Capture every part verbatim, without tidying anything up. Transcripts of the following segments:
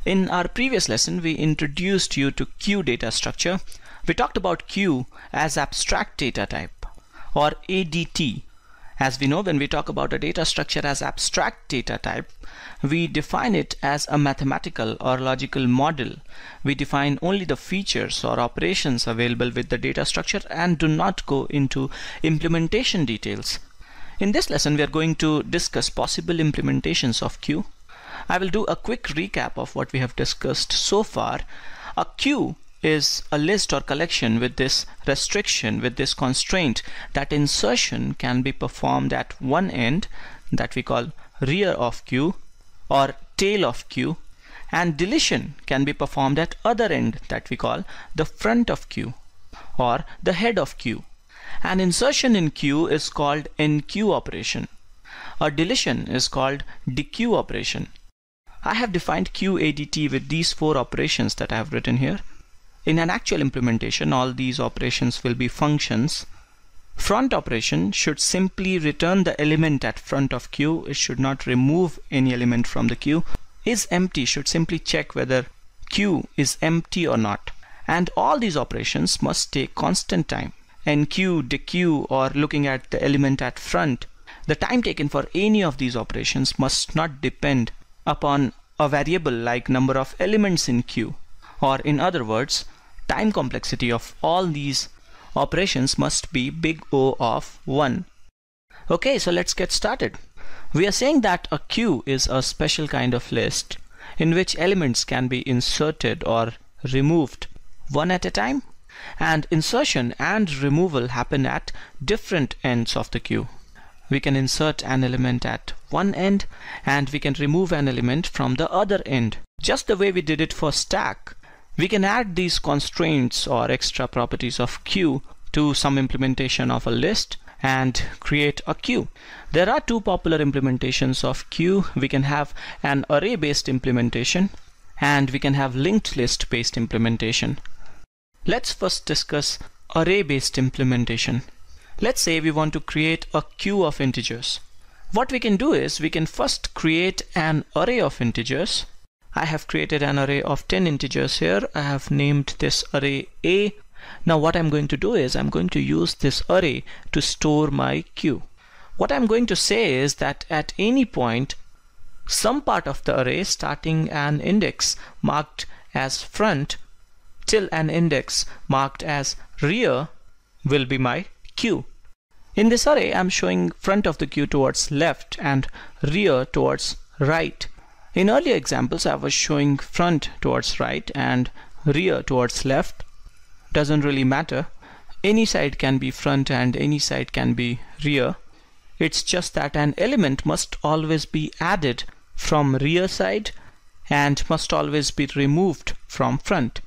In our previous lesson, we introduced you to queue data structure. We talked about queue as abstract data type, or A D T. As we know, when we talk about a data structure as abstract data type, we define it as a mathematical or logical model. We define only the features or operations available with the data structure and do not go into implementation details. In this lesson, we are going to discuss possible implementations of queue. I will do a quick recap of what we have discussed so far. A queue is a list or collection with this restriction, with this constraint that insertion can be performed at one end, that we call rear of queue or tail of queue, and deletion can be performed at other end, that we call the front of queue or the head of queue. An insertion in queue is called enqueue operation. A deletion is called dequeue operation. I have defined queue A D T with these four operations that I have written here. In an actual implementation, all these operations will be functions. Front operation should simply return the element at front of queue. It should not remove any element from the queue. Is empty should simply check whether queue is empty or not. And all these operations must take constant time. Enqueue, dequeue, or looking at the element at front, the time taken for any of these operations must not depend upon a variable like number of elements in queue, or in other words, time complexity of all these operations must be big O of one. Okay, so let's get started. We are saying that a queue is a special kind of list in which elements can be inserted or removed one at a time, and insertion and removal happen at different ends of the queue. We can insert an element at one end and we can remove an element from the other end. Just the way we did it for stack, we can add these constraints or extra properties of queue to some implementation of a list and create a queue. There are two popular implementations of queue. We can have an array-based implementation and we can have linked list-based implementation. Let's first discuss array-based implementation. Let's say we want to create a queue of integers. What we can do is we can first create an array of integers. I have created an array of ten integers here. I have named this array A. Now what I'm going to do is I'm going to use this array to store my queue. What I'm going to say is that at any point, some part of the array starting an index marked as front till an index marked as rear will be my queue. In this array, I'm showing front of the queue towards left and rear towards right. In earlier examples, I was showing front towards right and rear towards left. Doesn't really matter. Any side can be front and any side can be rear. It's just that an element must always be added from rear side and must always be removed from front.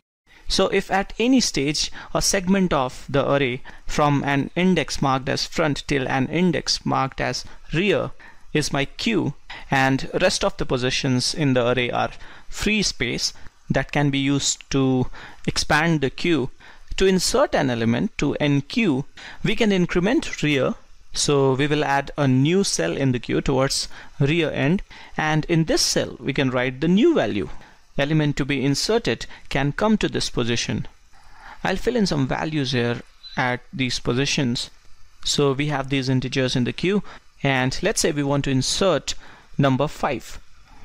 So if at any stage a segment of the array from an index marked as front till an index marked as rear is my queue, and rest of the positions in the array are free space that can be used to expand the queue, to insert an element to enqueue, we can increment rear. So we will add a new cell in the queue towards rear end, and in this cell we can write the new value. Element to be inserted can come to this position. I'll fill in some values here at these positions. So we have these integers in the queue, and let's say we want to insert number five.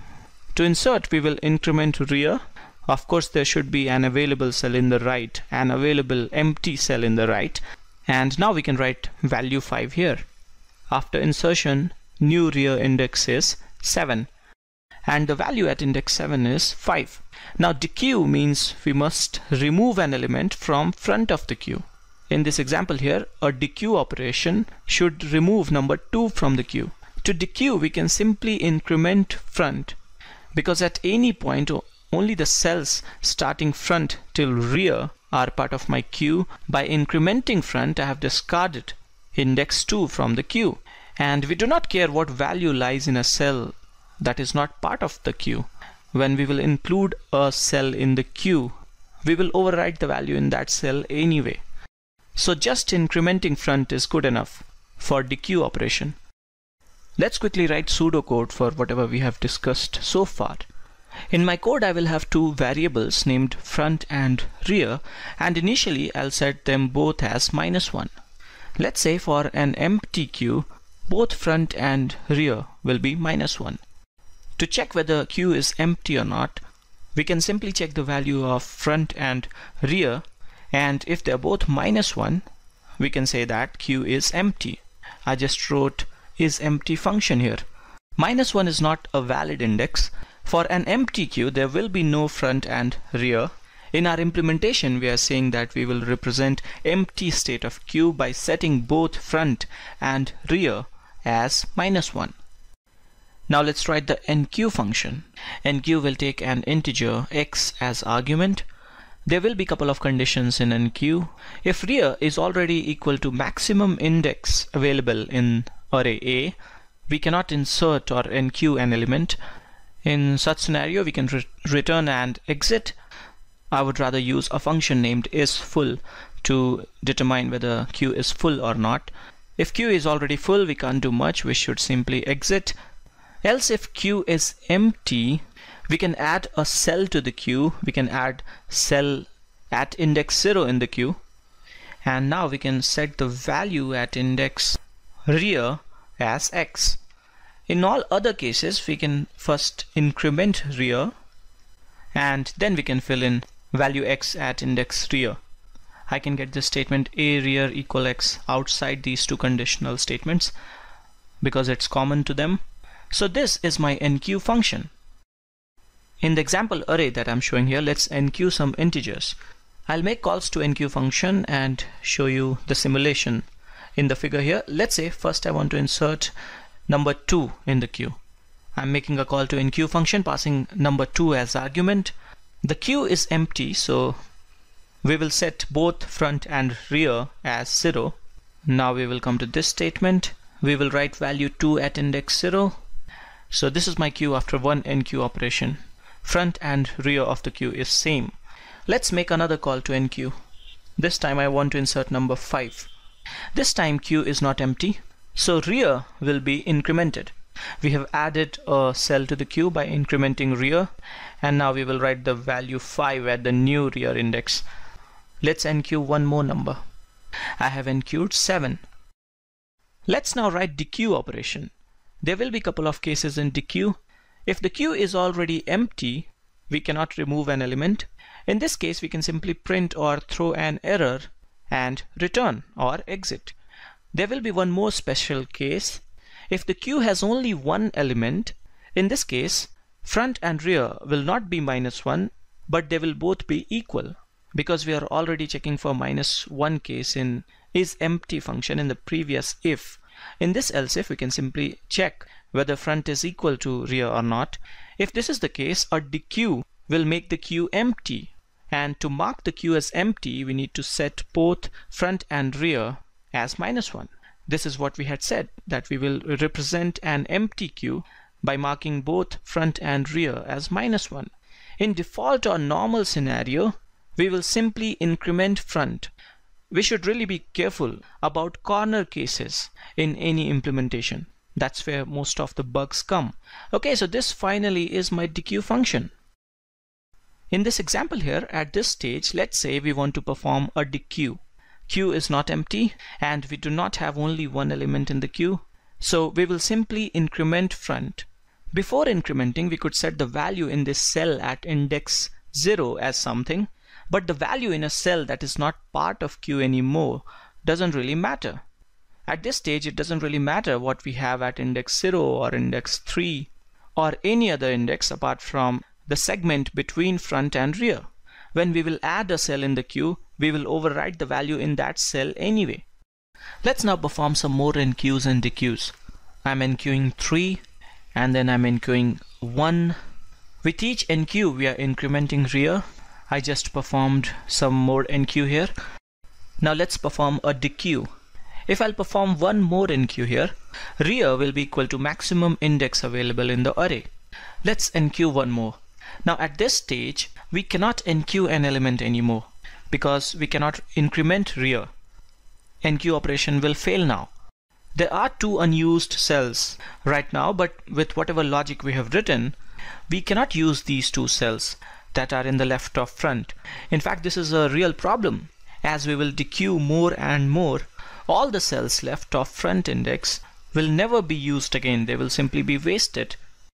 To insert, we will increment rear. Of course, there should be an available cell in the right, an available empty cell in the right, and now we can write value five here. After insertion, new rear index is seven. And the value at index seven is five. Now dequeue means we must remove an element from front of the queue. In this example here, a dequeue operation should remove number two from the queue. To dequeue, we can simply increment front, because at any point only the cells starting front till rear are part of my queue. By incrementing front, I have discarded index two from the queue, and we do not care what value lies in a cell that is not part of the queue. When we will include a cell in the queue, we will overwrite the value in that cell anyway. So just incrementing front is good enough for dequeue operation. Let's quickly write pseudocode for whatever we have discussed so far. In my code, I will have two variables named front and rear, and initially I'll set them both as minus one. Let's say for an empty queue, both front and rear will be minus one. To check whether queue is empty or not, we can simply check the value of front and rear, and if they're both minus one, we can say that queue is empty. I just wrote isEmpty function here. Minus one is not a valid index. For an empty queue, there will be no front and rear. In our implementation, we are saying that we will represent empty state of queue by setting both front and rear as minus one. Now let's write the enqueue function. Enqueue will take an integer x as argument. There will be a couple of conditions in enqueue. If rear is already equal to maximum index available in array A, we cannot insert or enqueue an element. In such scenario, we can re return and exit. I would rather use a function named isFull to determine whether queue is full or not. If queue is already full, we can't do much. We should simply exit. Else, if queue is empty, we can add a cell to the queue. We can add cell at index zero in the queue. And now we can set the value at index rear as x. In all other cases, we can first increment rear, and then we can fill in value x at index rear. I can get this statement a rear equal x outside these two conditional statements because it's common to them. So this is my enqueue function. In the example array that I'm showing here, let's enqueue some integers. I'll make calls to enqueue function and show you the simulation in the figure here. Let's say first I want to insert number two in the queue. I'm making a call to enqueue function passing number two as argument. The queue is empty, so we will set both front and rear as zero. Now we will come to this statement. We will write value two at index zero. So this is my queue after one enqueue operation. Front and rear of the queue is same. Let's make another call to enqueue. This time I want to insert number five. This time queue is not empty, so rear will be incremented. We have added a cell to the queue by incrementing rear, and now we will write the value five at the new rear index. Let's enqueue one more number. I have enqueued seven. Let's now write dequeue operation. There will be a couple of cases in dequeue. If the queue is already empty, we cannot remove an element. In this case, we can simply print or throw an error and return or exit. There will be one more special case. If the queue has only one element, in this case, front and rear will not be minus one, but they will both be equal, because we are already checking for minus one case in isEmpty function in the previous if. In this else if, we can simply check whether front is equal to rear or not. If this is the case, a dequeue will make the queue empty, and to mark the queue as empty, we need to set both front and rear as minus one. This is what we had said, that we will represent an empty queue by marking both front and rear as minus one. In default or normal scenario, we will simply increment front. We should really be careful about corner cases in any implementation. That's where most of the bugs come. Okay, so this finally is my dequeue function. In this example here, at this stage, let's say we want to perform a dequeue. Queue is not empty, and we do not have only one element in the queue. So we will simply increment front. Before incrementing, we could set the value in this cell at index zero as something, but the value in a cell that is not part of queue anymore doesn't really matter. At this stage, it doesn't really matter what we have at index zero or index three or any other index apart from the segment between front and rear. When we will add a cell in the queue, we will overwrite the value in that cell anyway. Let's now perform some more enqueues and dequeues. I'm enqueuing three, and then I'm enqueuing one. With each enqueue, we are incrementing rear. I just performed some more enqueue here. Now let's perform a dequeue. If I'll perform one more enqueue here, rear will be equal to maximum index available in the array. Let's enqueue one more. Now at this stage, we cannot enqueue an element anymore because we cannot increment rear. Enqueue operation will fail now. There are two unused cells right now, but with whatever logic we have written, we cannot use these two cells that are in the left of front. In fact, this is a real problem. As we will dequeue more and more, all the cells left of front index will never be used again. They will simply be wasted.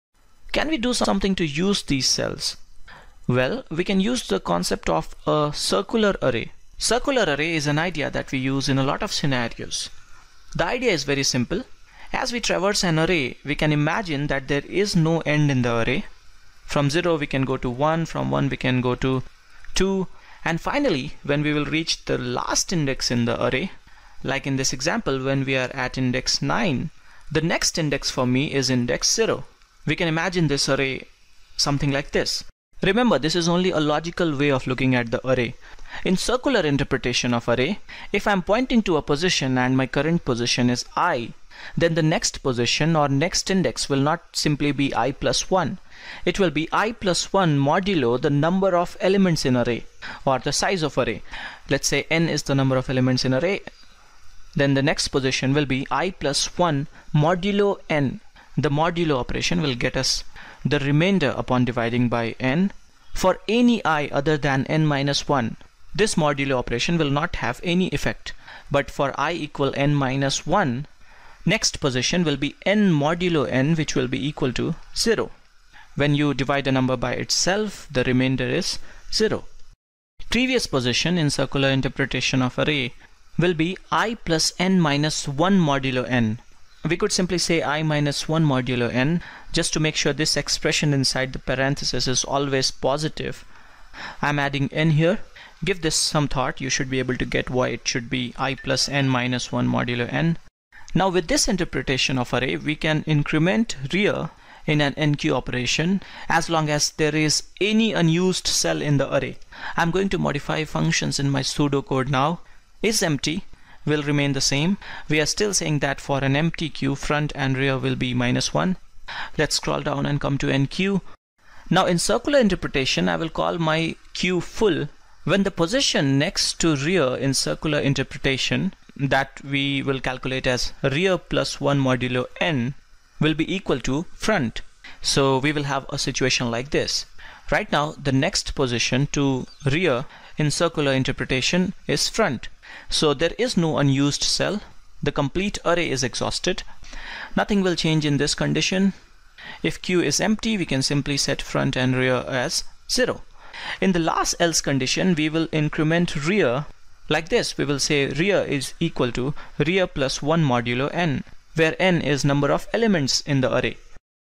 Can we do something to use these cells? Well, we can use the concept of a circular array. Circular array is an idea that we use in a lot of scenarios. The idea is very simple. As we traverse an array, we can imagine that there is no end in the array. From zero we can go to one, from one we can go to two, and finally when we will reach the last index in the array, like in this example when we are at index nine, the next index for me is index zero. We can imagine this array something like this. Remember, this is only a logical way of looking at the array. In circular interpretation of array, if I'm pointing to a position and my current position is I, then the next position or next index will not simply be I plus one. It will be I plus one modulo the number of elements in array or the size of array. Let's say n is the number of elements in array. Then the next position will be I plus one modulo n. The modulo operation will get us the remainder upon dividing by n for any I other than n minus one. This modulo operation will not have any effect, but for I equal n minus one, next position will be n modulo n, which will be equal to zero. When you divide a number by itself, the remainder is zero. Previous position in circular interpretation of array will be I plus n minus one modulo n. We could simply say I minus one modulo n just to make sure this expression inside the parenthesis is always positive. I'm adding n here. Give this some thought. You should be able to get why it should be I plus n minus one modulo n. Now with this interpretation of array, we can increment rear in an N Q operation as long as there is any unused cell in the array. I'm going to modify functions in my pseudocode now. Is empty will remain the same. We are still saying that for an empty queue, front and rear will be minus one. Let's scroll down and come to N Q. Now in circular interpretation, I will call my queue full when the position next to rear in circular interpretation, that we will calculate as rear plus one modulo n, will be equal to front. So we will have a situation like this. Right now the next position to rear in circular interpretation is front. So there is no unused cell. The complete array is exhausted. Nothing will change in this condition. If Q is empty, we can simply set front and rear as zero. In the last else condition, we will increment rear like this. We will say rear is equal to rear plus one modulo n, where n is number of elements in the array.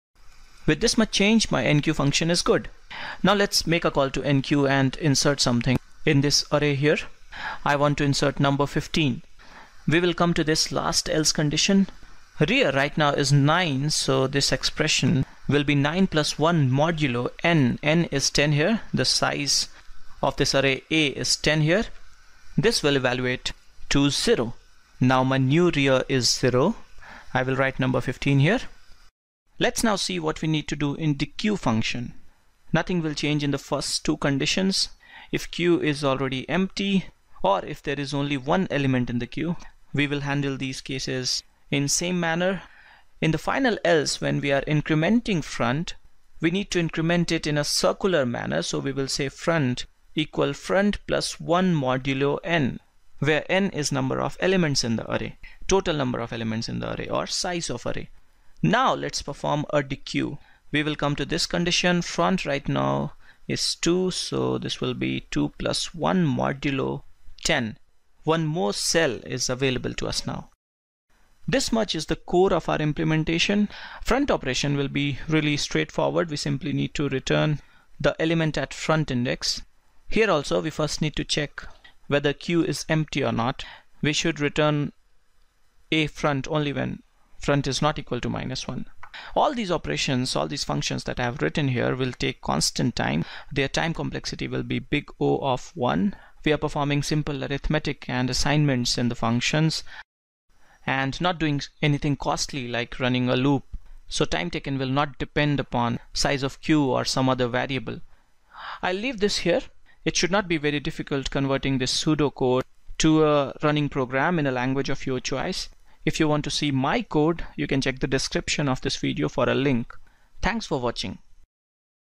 With this much change, my N Q function is good. Now let's make a call to N Q and insert something in this array here. I want to insert number fifteen. We will come to this last else condition. Rear right now is nine, so this expression will be nine plus one modulo n. N is ten here. The size of this array A is ten here. This will evaluate to zero. Now my new rear is zero. I will write number fifteen here. Let's now see what we need to do in the dequeue function. Nothing will change in the first two conditions. If Q is already empty, or if there is only one element in the queue, we will handle these cases in same manner. In the final else, when we are incrementing front, we need to increment it in a circular manner. So we will say front equal front plus one modulo n, where n is number of elements in the array, total number of elements in the array, or size of array. Now let's perform a dequeue. We will come to this condition. Front right now is two, so this will be two plus one modulo ten. One more cell is available to us now. This much is the core of our implementation. Front operation will be really straightforward. We simply need to return the element at front index. Here also we first need to check whether Q is empty or not. We should return a front only when front is not equal to minus one. All these operations, all these functions that I have written here will take constant time. Their time complexity will be big O of one. We are performing simple arithmetic and assignments in the functions and not doing anything costly like running a loop. So time taken will not depend upon size of Q or some other variable. I'll leave this here. It should not be very difficult converting this pseudocode to a running program in a language of your choice. If you want to see my code, you can check the description of this video for a link. Thanks for watching.